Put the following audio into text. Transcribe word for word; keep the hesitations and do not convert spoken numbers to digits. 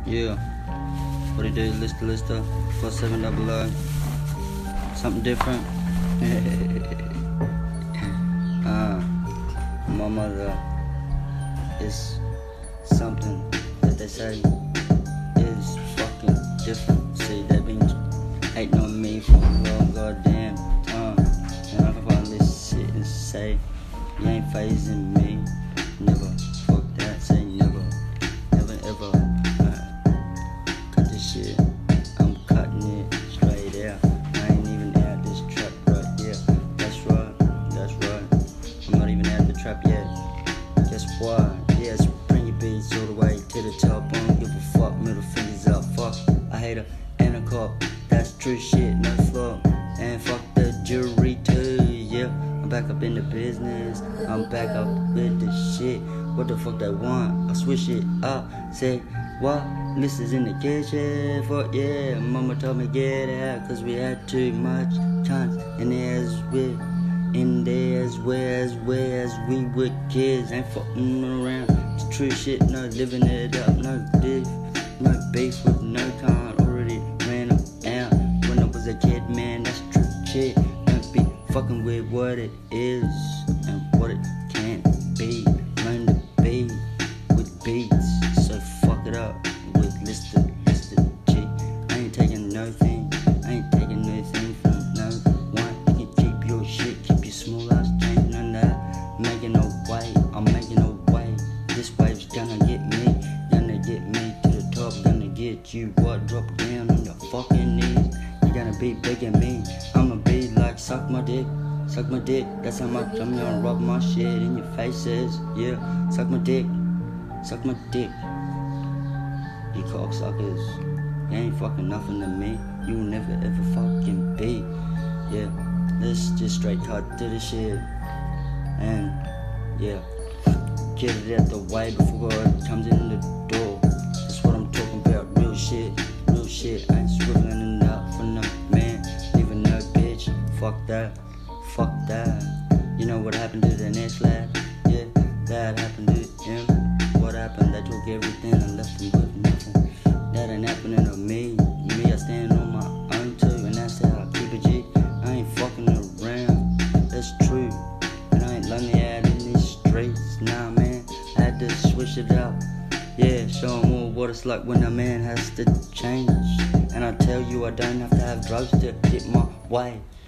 Yeah, what it do, lister lister, four seven double O, something different. uh, my mother is something that they say is fucking different. See, they've been hating on me for a long goddamn time, and I can finally sit and say, you ain't phasing me, never. Fuck that, say never, never ever. Shit, I'm cutting it straight out. I ain't even out this trap right here. That's right, that's right. I'm not even out the trap yet. Guess why? Yes, bring your beats all the way to the top. I don't give a fuck, middle fingers up. Fuck, I hate her and a cop. That's true shit, no flaw. And fuck the jury too, yeah. I'm back up in the business. I'm back up with the shit. What the fuck they want? I switch it up. Say what? Missus in the kitchen, fuck yeah. Mama told me get out, cause we had too much time. And as we in there as well as well as we were kids, ain't fucking around. It's true shit, no living it up, no beef, no beef with no kind. Already ran out when I was a kid, man. That's true shit. Don't be fucking with what it is and what it can't be. Learn to be with beats, so fuck it up with lister, lister G. I ain't taking nothing, I ain't taking nothing from no one. You can keep your shit, keep your small ass changing on that. Making a way, I'm making a way. This wave's gonna get me, gonna get me to the top, gonna get you what? Drop down on your fucking knees. You're gonna be begging me, I'ma be like suck my dick. Suck my dick, that's how much I'm gonna rub my shit in your faces. Yeah, suck my dick, suck my dick. You cocksuckers, you ain't fucking nothing to me. You will never ever fucking be. Yeah, let's just straight cut to the shit. And yeah, get it out the way before it comes in the door. That's what I'm talking about, real shit, real shit. I ain't swiveling it up for no man, leaving no bitch. Fuck that. Fuck that. You know what happened to the next lad? Yeah, that happened to him. What happened? They took everything and left him with nothing. That ain't happening to me. Me, I stand on my own too, and that's how I keep it G. I ain't fucking around. That's true. And I ain't lonely out in these streets. Nah, man, I had to switch it up. Yeah, show 'em all what it's like when a man has to change. And I tell you, I don't have to have drugs to get my way.